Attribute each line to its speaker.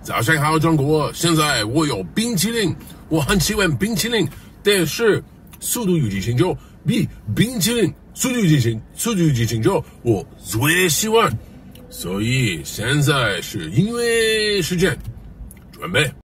Speaker 1: 早上好，中国！现在我有冰淇淋，我很喜欢冰淇淋，但是《速度与激情9》比冰淇淋《速度与激情9》我最喜欢，所以现在是音乐时间，准备。